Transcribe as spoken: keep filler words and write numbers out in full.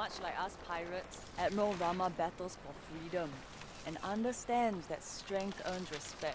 Much like us pirates, Admiral Rama battles for freedom and understands that strength earns respect.